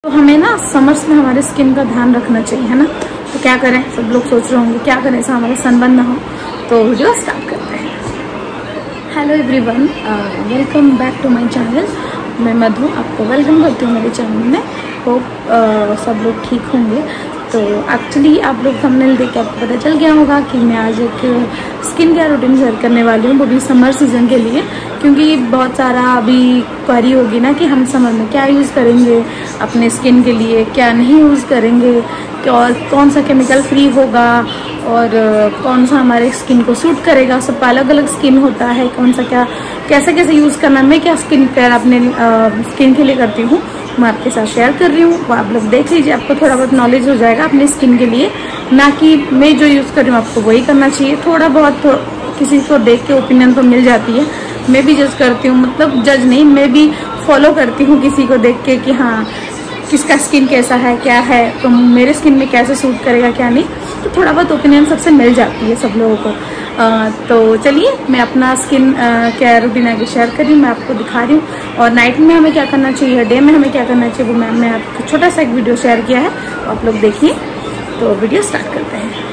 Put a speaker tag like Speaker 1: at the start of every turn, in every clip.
Speaker 1: तो हमें ना समर्स में हमारे स्किन का ध्यान रखना चाहिए, है ना। तो क्या करें, सब लोग सोच रहे होंगे क्या करें ऐसा हमारा सनबर्न ना हो। तो वीडियो स्टार्ट करते हैं। Hello everyone, welcome back to my channel. मैं मधु आपको वेलकम करती हूँ मेरे चैनल में। होप सब लोग ठीक होंगे। तो एक्चुअली आप लोग थंबनेल देख के आपको पता चल गया होगा कि मैं आज एक स्किन केयर रूटीन शेयर करने वाली हूँ, वो भी समर सीजन के लिए। क्योंकि बहुत सारा अभी क्वेरी होगी ना कि हम समर में क्या यूज़ करेंगे अपने स्किन के लिए, क्या नहीं यूज़ करेंगे, और कौन सा केमिकल फ्री होगा और कौन सा हमारे स्किन को सूट करेगा। सबका अलग अलग स्किन होता है, कौन सा क्या कैसे कैसे यूज़ करना। मैं क्या स्किन केयर अपने स्किन के लिए करती हूँ मैं आपके साथ शेयर कर रही हूँ। वो आप लोग देख लीजिए, आपको थोड़ा बहुत नॉलेज हो जाएगा अपने स्किन के लिए। ना कि मैं जो यूज़ कर रही हूँ आपको वही करना चाहिए। थोड़ा बहुत किसी को देख के ओपिनियन तो मिल जाती है। मैं भी जज करती हूँ, मतलब जज नहीं, मैं भी फॉलो करती हूँ किसी को देख के कि हाँ किसका स्किन कैसा है क्या है, तो मेरे स्किन में कैसे सूट करेगा क्या नहीं। तो थोड़ा बहुत ओपिनियन सबसे मिल जाती है सब लोगों को। तो चलिए मैं अपना स्किन केयर रूटीन आगे शेयर कर रही हूँ, मैं आपको दिखा रही हूँ। और नाइट में हमें क्या करना चाहिए, डे में हमें क्या करना चाहिए, वो मैं आपको छोटा सा एक वीडियो शेयर किया है, तो आप लोग देखिए। तो वीडियो स्टार्ट करते हैं।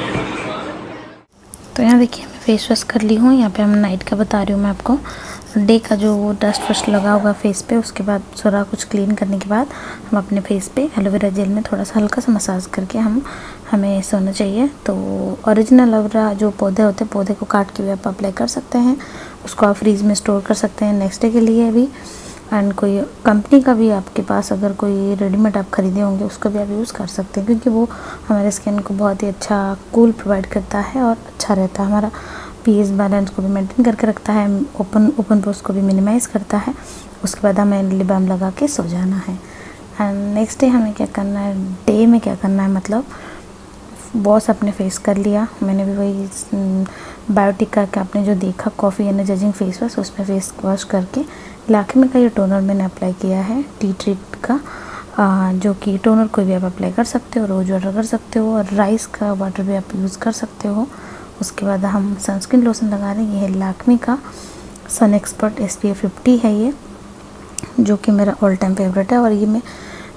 Speaker 2: तो यहाँ देखिए मैं फेस वॉश कर ली हूँ। यहाँ पे हम नाइट का बता रही हूँ मैं आपको। डे का जो डस्ट वस्ट लगा होगा फेस पे, उसके बाद थोड़ा कुछ क्लीन करने के बाद हम अपने फेस पे एलोवेरा जेल में थोड़ा सा हल्का सा मसाज करके हमें सोना चाहिए। तो ओरिजिनल एलोवेरा जो पौधे होते हैं, पौधे को काट के भी आप अप्लाई कर सकते हैं। उसको आप फ्रीज में स्टोर कर सकते हैं नेक्स्ट डे के लिए भी। एंड कोई कंपनी का भी आपके पास अगर कोई रेडीमेड आप खरीदे होंगे उसका भी आप यूज़ कर सकते हैं, क्योंकि वो हमारे स्किन को बहुत ही अच्छा कूल प्रोवाइड करता है और अच्छा रहता है। हमारा पीएच बैलेंस को भी मेंटेन करके रखता है, ओपन पोर्स को भी मिनिमाइज करता है। उसके बाद हमें लिप बाम लगा के सो जाना है। एंड नेक्स्ट डे हमें क्या करना है, डे में क्या करना है, मतलब वॉश अपने फेस कर लिया। मैंने भी वही बायोटिका का आपने जो देखा कॉफ़ी एनर्जाइजिंग फेस वॉश, उसमें फेस वॉश करके लाखमी का ये टोनर मैंने अप्लाई किया है, टी ट्रीट का, जो कि टोनर कोई भी आप अप्लाई कर सकते हो, रोज़ वाटर कर सकते हो, और राइस का वाटर भी आप यूज़ कर सकते हो। उसके बाद हम सनस्क्रीन लोशन लगा रहे हैं। ये है लाखमी का सन एक्सपर्ट SPF 50 है ये, जो कि मेरा ऑल टाइम फेवरेट है। और ये मैं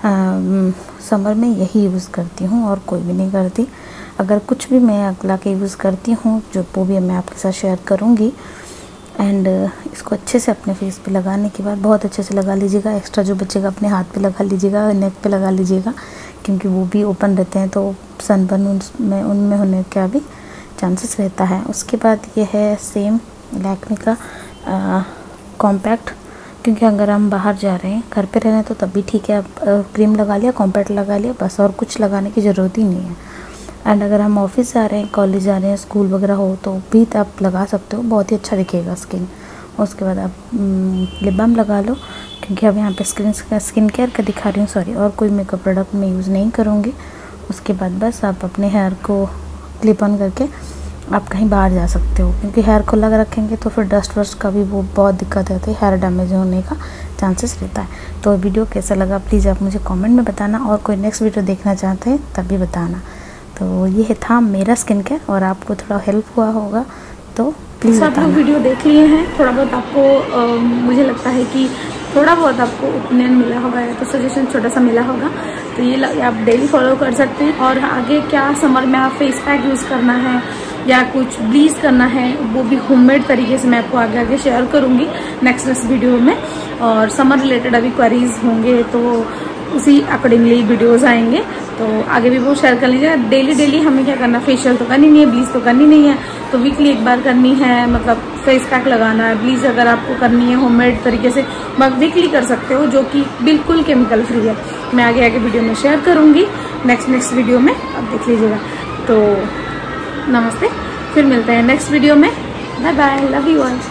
Speaker 2: समर में यही यूज़ करती हूँ और कोई भी नहीं करती। अगर कुछ भी मैं अगला के यूज़ करती हूँ जो वो भी मैं आपके साथ शेयर करूँगी। एंड इसको अच्छे से अपने फेस पे लगाने के बाद बहुत अच्छे से लगा लीजिएगा। एक्स्ट्रा जो बचेगा अपने हाथ पे लगा लीजिएगा, नेक पे लगा लीजिएगा, क्योंकि वो भी ओपन रहते हैं तो सनबर्न उनमें होने का भी चांसेस रहता है। उसके बाद ये है सेम लैक्मे का कॉम्पैक्ट, क्योंकि अगर हम बाहर जा रहे हैं, घर पे रह रहे हैं तो तब भी ठीक है, आप क्रीम लगा लिया, कॉम्पैक्ट लगा लिया, बस और कुछ लगाने की ज़रूरत ही नहीं है। एंड अगर हम ऑफिस जा रहे हैं, कॉलेज जा रहे हैं, स्कूल वगैरह हो तो भी आप लगा सकते हो, बहुत ही अच्छा दिखेगा स्किन। उसके बाद आप लिप बाम लगा लो, क्योंकि अब यहाँ पे स्किन केयर का दिखा रही हूँ, सॉरी, और कोई मेकअप प्रोडक्ट मैं यूज़ नहीं करूँगी। उसके बाद बस आप अपने हेयर को क्लिप ऑन करके आप कहीं बाहर जा सकते हो, क्योंकि हेयर खुला रखेंगे तो फिर डस्ट वस्ट का भी वो बहुत दिक्कत रहती है, हेयर डैमेज होने का चांसेस रहता है। तो वीडियो कैसा लगा प्लीज़ आप मुझे कमेंट में बताना, और कोई नेक्स्ट वीडियो देखना चाहते हैं तभी बताना। तो ये था मेरा स्किन केयर, और आपको थोड़ा हेल्प हुआ होगा तो प्लीज़
Speaker 1: आप लोग वीडियो देख लिए हैं। थोड़ा बहुत आपको मुझे लगता है कि थोड़ा बहुत आपको ओपिनियन मिला होगा या तो सजेशन छोटा सा मिला होगा। तो ये आप डेली फॉलो कर सकते हैं। और आगे क्या समर में आप फेस पैक यूज़ करना है या कुछ ब्लीच करना है, वो भी होममेड तरीके से मैं आपको आगे शेयर करूँगी नेक्स्ट वीडियो में। और समर रिलेटेड अभी क्वेरीज होंगे तो उसी अकॉर्डिंगली वीडियोज़ आएंगे, तो आगे भी वो शेयर कर लीजिएगा। डेली हमें क्या करना, फेशियल तो करनी नहीं है, ब्लीच तो करनी नहीं है, तो वीकली एक बार करनी है, मतलब फेस पैक लगाना है। ब्लीच अगर आपको करनी है होममेड तरीके से वीकली कर सकते हो, जो कि बिल्कुल केमिकल फ्री है। मैं आगे वीडियो में शेयर करूँगी नेक्स्ट वीडियो में, आप देख लीजिएगा। तो नमस्ते, फिर मिलते हैं नेक्स्ट वीडियो में। Bye bye, love you all.